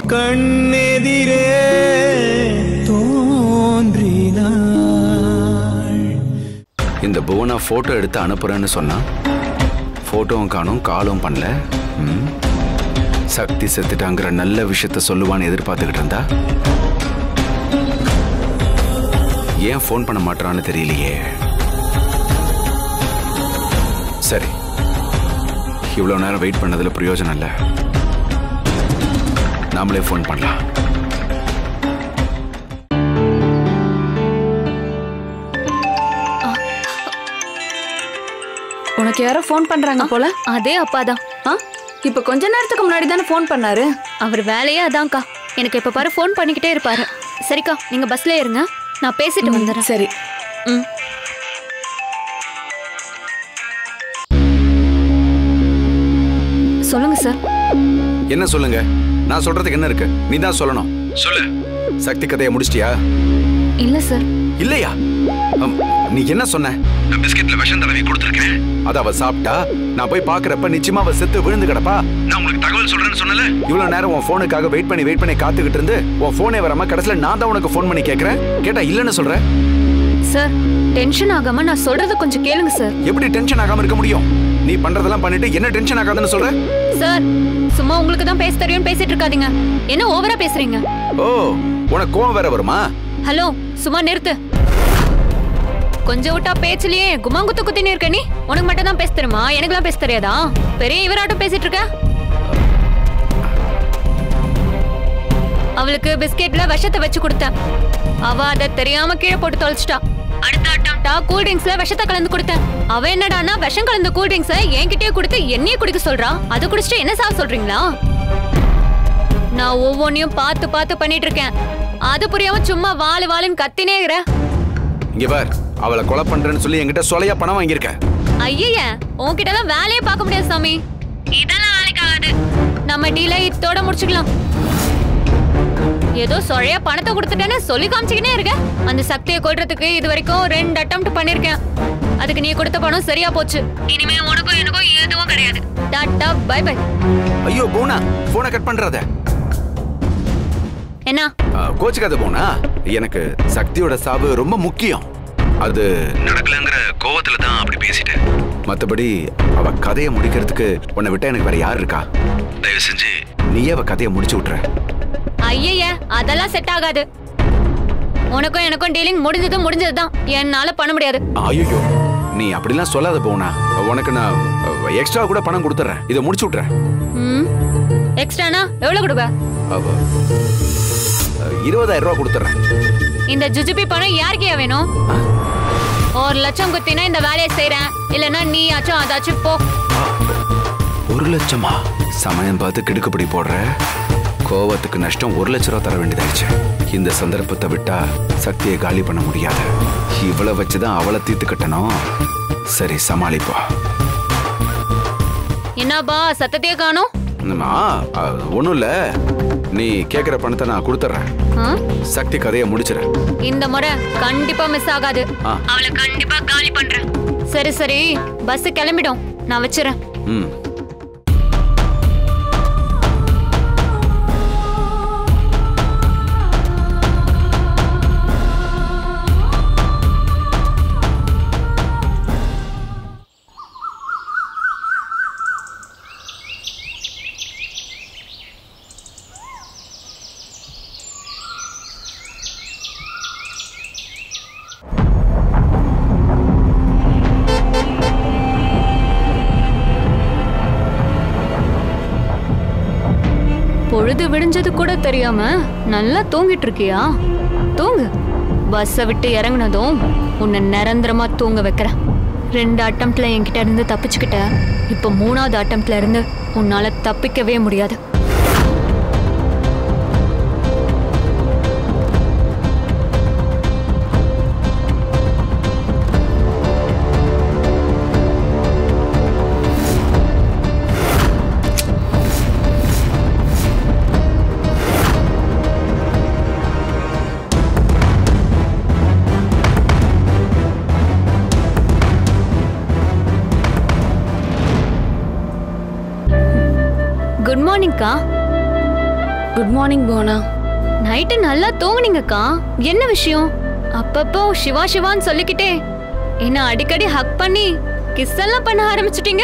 கண்ணெதிரே தோன்றினாள். இந்த புவனா போட்டோ எடுத்து அனுப்புறேன்னு சொன்னா போட்டோவும் காணும், காலும் பண்ணல. சக்தி செத்துட்டாங்கிற நல்ல விஷயத்த சொல்லுவான்னு எதிர்பார்த்துக்கிட்டு இருந்தா ஏன் ஃபோன் பண்ண மாட்டான்னு தெரியலையே. சரி, இவ்வளவு நேரம் வெயிட் பண்ணதுல பிரயோஜனம் இல்லை. நாமளே ஃபோன் பண்ணலாம். உனக்கு யாரோ ஃபோன் பண்றாங்க போல. அதே அப்பாதான். இப்ப கொஞ்ச நேரத்துக்கு முன்னாடி தானே ஃபோன் பண்ணாரு. அவர் வேலையே அதான்க்கா. எனக்கு இப்ப பாரு ஃபோன் பண்ணிக்கிட்டே இருப்பாரு. சரிக்கா, நீங்க பஸ்ல இருங்க, நான் பேசிட்டு வந்துடுறேன். சரி. சொல்லுங்க சார். என்ன சொல்லுங்க? நான் சொல்றதுக்கு என்ன இருக்கு? நீ தான் சொல்லணும். சொல்லு. சக்தி கதையை முடிச்சிட்டியா? இல்ல சார். இல்லையா? நீ என்ன சொன்ன? நான் பிஸ்கெட்ல விஷம் தடவி கொடுத்துருக்கேன். அத அவ சாப்பிட்டா நான் போய் பாக்குறப்ப நிச்சயமா அவ செத்து விழுந்து கிடப்பா. நான் உங்களுக்கு தகவல் சொல்றேன்னு சொன்னல. இவ்வளவு நேரம் உன் போனுக்காக வெயிட் பண்ணி காத்துக்கிட்டு இருந்து உன் போனே வராம கடைசில நான் தான் உனக்கு ஃபோன் பண்ணி கேக்குறேன். கேட்டா இல்லன்னு சொல்ற. சார், டென்ஷன் ஆகாம நான் சொல்றத கொஞ்சம் கேளுங்க சார். எப்படி டென்ஷன் ஆகாம இருக்க முடியும்? நீ பண்றதெல்லாம் பண்ணிட்டு என்ன டென்ஷன் ஆகாதுன்னு சொல்ற? சார், சும்மா உங்களுக்கு தான் பேச தெரியும் பேசிட்டு இருக்காதீங்க. என்ன ஓவரா பேசுறீங்க? ஓ, உனக்கு கோவம் வேற வருமா? ஹலோ, சும்மா நிறுத்து. கொஞ்சம் விட்டா பேச்சுலயே குமாங்குத்து குத்தினே இருக்க நீ. உனக்கு மட்டும் தான் பேச தெரியுமா? எனக்குலாம் பேச தெரியாதா? பெரிய இவராட்டம் பேசிட்டு இருக்க. அவளுக்கு பிஸ்கெட்ல விஷத்தை வச்சு கொடுத்தேன். அவ அதை தெரியாம கீழே போட்டு தொலைச்சிட்டா. அடுத்த அட்டம்டா கூல் ட்ரிங்க்ஸ்ல விஷத்தை கலந்து கொடுத்தேன். அவ என்னடான்னா விஷம் கலந்த கூல் ட்ரிங்க்ஸ என்கிட்டயே கொடுத்து என்னையே குடிக்க சொல்றா. அதை குடிச்சிட்டு என்ன சாப்பிட சொல்றீங்களா? நான் ஒவ்வொன்னையும் பார்த்து பண்ணிட்டு இருக்கேன். அது புரியாம சும்மா வாளுன்னு கத்தினே இருக்கிற. இங்க பார், அவளை கொலை பண்றேன்னு சொல்லி என்கிட்ட சொலையா பணம் வாங்கியிருக்க. ஐயா, உன்கிட்ட எல்லாம் வேலையே பார்க்க முடியாது சாமி. இதெல்லாம் வேலைக்கு ஆகாது. நம்ம டீலை இதோட முடிச்சுக்கலாம். ஏதோ சொழையா பணத்தை கொடுத்துட்டேன்னு சொல்லி காமிச்சிக்கினே இருக்க. அந்த சக்தியை கொல்றதுக்கு இது வரைக்கும் 2 அட்டெம்ப்ட் பண்ணிருக்கேன். அதுக்கு நீ கொடுத்த பணம் சரியா போச்சு. இனிமே உனக்கும் எனக்கும் எதுவும் கிடையாது. Tata bye bye. ஐயோ போனா, போனை கட் பண்றத. என்ன கோச்சுக்காத போனா, எனக்கு சக்தியோட சாவு ரொம்ப முக்கியம். அது நடக்கலங்கிற கோவத்துல தான் அப்படி பேசிட்டேன். மத்தபடி அவ கதையை முடிக்கிறதுக்கு உன்னை விட்டா எனக்கு வேற யார் இருக்கா? தயவு செஞ்சு நீயே அவ கதையை முடிச்சு விட்டுற. ஐயா, அதெல்லாம் செட் ஆகாது. உனக்கும் எனக்கும் டீலிங் முடிஞ்சதுதான். என்னால பண்ண முடியாது. ஐயோ, நீ அப்படிலாம் சொல்லாத போனா. உனக்கு நான் எக்ஸ்ட்ரா கூட பணம் கொடுத்துறேன். இதை முடிச்சு விட்டுறேன். எக்ஸ்ட்ரானா எவ்வளவு கொடுப்ப? 20,000 ரூபாய் கொடுத்துறேன். இந்த ஜுஜுபி பணம் யாருக்கே வேணும்? 1 லட்சம் குத்தினா இந்த வேலையை செய்யறேன். இல்லன்னா நீ ஆச்சும் அதாச்சும் போ. 1 லட்சமா? சமயம் பார்த்து கிடுக்குப்படி போடுற. கோவத்துக்கு நஷ்டம் 1 லட்ச ரூபா தர வேண்டியதாச்சு. இந்த சந்தர்ப்பத்தை விட்டா சக்தியை காலி பண்ண முடியாது. இவளை வச்சுதான் அவளை தீர்த்து கட்டணும். சரி, சமாளிப்பா. என்னப்பா சத்தத்தையே காணோம்? ஒண்ணும் இல்ல, நீ கேக்குற பணத்தை நான் கொடுத்துறேன். சக்தி கதையை முடிச்சிடறேன். இந்த முறை கண்டிப்பா மிஸ் ஆகாது. அவளை கண்டிப்பா காலி பண்றேன். சரி, பஸ் கிளம்பிடும். நான் வச்சிரேன். பொழுது விடிஞ்சது கூட தெரியாம நல்லா தூங்கிட்டு இருக்கியா? தூங்கு. பஸ்ஸை விட்டு இறங்குனதும் உன்னை நிரந்தரமா தூங்க வைக்கிறேன். 2 அட்டம்ப்ட்ல என்கிட்ட இருந்து தப்பிச்சுக்கிட்ட. இப்ப 3ஆவது அட்டம்ப்ட்ல இருந்து உன்னால தப்பிக்கவே முடியாது. குட் மார்னிங்க்கா. Good morning Bhuvana. நைட்டு நல்லா தூங்குனீங்கக்கா. என்ன விஷயம்? அப்பப்போ சிவா சிவான்னு சொல்லிக்கிட்டே என்ன அடிக்கடி ஹக் பண்ணி கிஸ் எல்லாம் பண்ண ஆரம்பிச்சிட்டீங்க.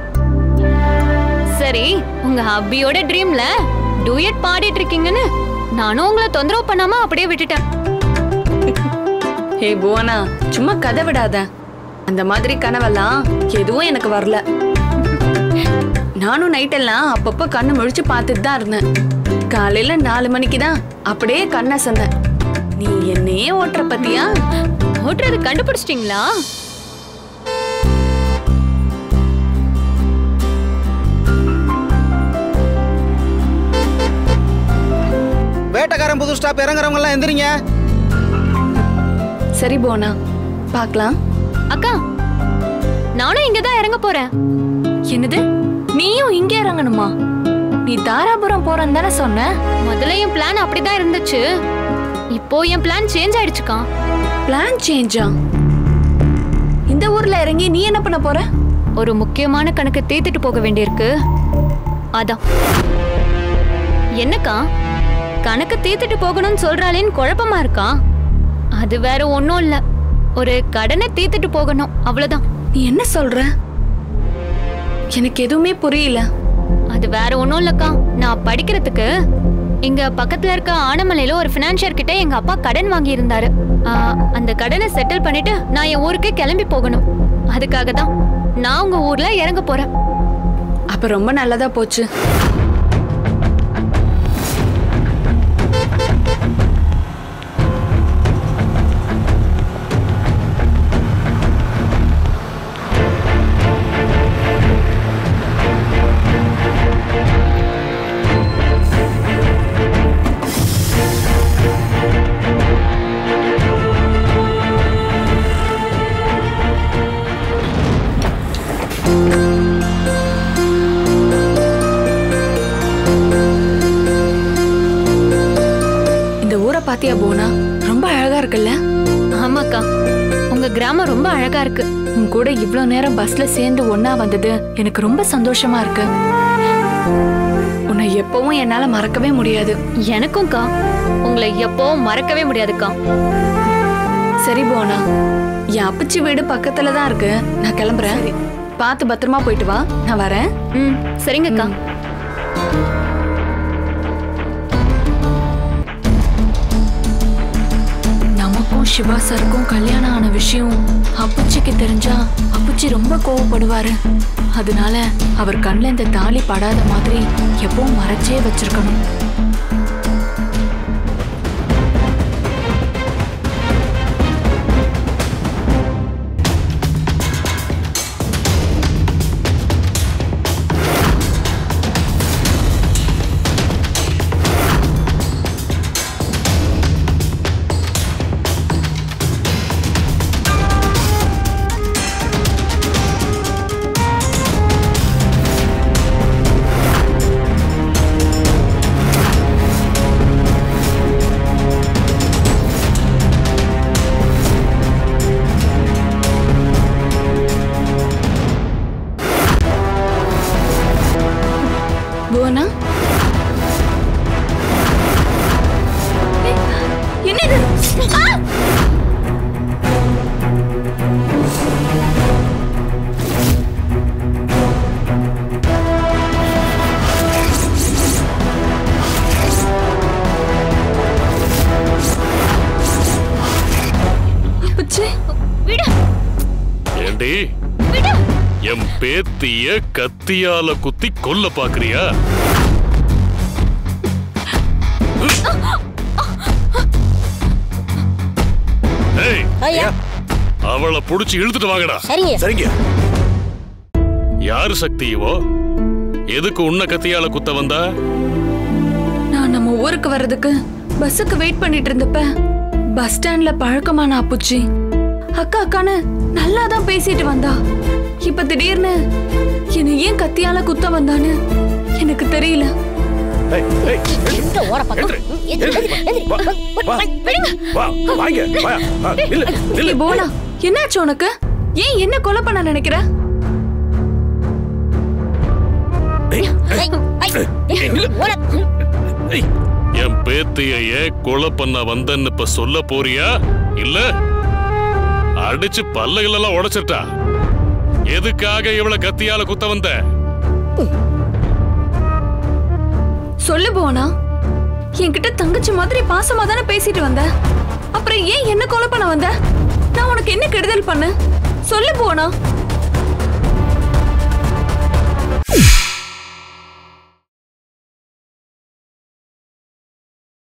சரி, உங்க ஹப்பியோட ட்ரீம்ல டூயட் பாடிட்டு இருக்கீங்கன்னு நானும் உங்களை தொந்தரவு பண்ணாம அப்படியே விட்டுட்டேன். ஹே புவனா, சும்மா கதை விடாத. அந்த மாதிரி கனவெல்லாம் எதுவும் எனக்கு வரல. நானும் நைட்டெல்லாம் அப்பப்போ கண்ணு முழிச்சு பார்த்துட்டு தான் இருந்தேன். காலையில 4 மணிக்கு தான் அப்படியே கண்ணை சொன்னேன். நீ என்னையே ஓட்டுற பத்தியா? ஓட்டுறது கண்டுபிடிச்சிட்டீங்களா? வேட்டக்காரன் புது ஸ்டாப் இறங்குறவங்க எல்லாம் எந்திரிங்க. சரி புவனா, பார்க்கலாம். அக்கா, நானும் இங்கதான் இறங்க போறேன். என்னது, நீயும் இங்க இறங்கணுமா? நீ தாராபுரம் போறன்னு தானே சொன்ன? முதல்ல என் பிளான் அப்படிதான் இருந்துச்சு. இப்போ என் பிளான் சேஞ்ச் ஆயிடுச்சுக்கா. பிளான் சேஞ்சா? இந்த ஊர்ல இறங்கி நீ என்ன பண்ண போற? ஒரு முக்கியமான கணக்கு தீர்த்துட்டு போக வேண்டியிருக்கு. அதான். என்னக்கா, கணக்கு தீர்த்துட்டு போகணும்னு சொல்றாளேன்னு குழப்பமா இருக்கா? அது வேற ஒன்னும் இல்ல, ஒரு கடனை தீர்த்துட்டு போகணும், அவ்வளவுதான். நீ என்ன சொல்ற? எனக்கு எதுவுமே புரியல. அது வேற ஒன்னும் இல்லக்கா, நான் படிக்கிறதுக்கு இங்க பக்கத்துல இருக்க ஆனமலையில ஒரு பினான்சியர் கிட்ட எங்க அப்பா கடன் வாங்கி இருந்தாரு. அந்த கடனை செட்டில் பண்ணிட்டு நான் என் ஊருக்கு கிளம்பி போகணும். அதுக்காக தான் நான் உங்க ஊர்ல இறங்க போறேன். அப்ப ரொம்ப நல்லதா போச்சு. பாத்தியா போனா, ரொம்ப அழகா இருக்குல்ல? ஆமாக்கா, உங்க கிராமம் ரொம்ப அழகா இருக்கு. உன் கூட இவ்ளோ நேரம் பஸ்ல சேர்ந்து ஒன்னா வந்தது எனக்கு ரொம்ப சந்தோஷமா இருக்கு. உன்னை எப்பவும் என்னால மறக்கவே முடியாது. எனக்கும்க்கா, உங்களை எப்பவும் மறக்கவே முடியாதுக்கா. சரி போனா, என் அப்பச்சி வீடு பக்கத்துல தான் இருக்கு. நான் கிளம்புறேன். பார்த்து பத்திரமா போயிட்டு வா. நான் வரேன். சரிங்கக்கா. நமக்கும் சிவா சாருக்கும் கல்யாணம் ஆன விஷயம் அப்பச்சிக்கு தெரிஞ்சா அப்பச்சி ரொம்ப கோவப்படுவாரு. அதனால அவர் கண்ணில் இந்த தாலி படாத மாதிரி எப்பவும் மறைச்சே வச்சிருக்கணும். புவனா, என்னது? ஏண்டி, என் பேத்திய கத்தியால குத்தி கொல்ல பாக்குறியா? அவளை புடிச்சு இழுத்துட்டு வாங்கடா. சரிங்க. யாரு சக்தி இவோ? எதுக்கு உன்ன கத்தியால குத்த வந்தா? நான் நம்ம ஊருக்கு வர்றதுக்கு பஸ்ஸுக்கு வெயிட் பண்ணிட்டு இருந்தப்ப பஸ் ஸ்டாண்ட்ல பழக்கமான அப்புச்சி அக்கா அக்கான்னு நல்லா தான் பேசிட்டு வந்தா. இப்ப திடீர்னு என்னை ஏன் கத்தியால குத்த வந்தான்னு எனக்கு தெரியல. போனா, என்னாச்சு உனக்கு? ஏன் என்ன கொலை பண்ண நினைக்கிற? ஏய் என் பேத்தியே கொலை பண்ண வந்தன்னு இப்ப சொல்ல போறியா இல்ல அடிச்சு பல்லைகளெல்லாம் உடைச்சிட்டா எதுக்காக இவளை கத்தியால குத்த வந்த? சொல்லு போனா, என்கிட்ட தங்கச்சி மாதிரி பாசமா தானே பேசிட்டு வந்த. அப்புறம் ஏன் என்ன கொலை பண்ண வந்த? நான் உனக்கு என்ன கெடுதல் பண்ண? சொல்லு போனா.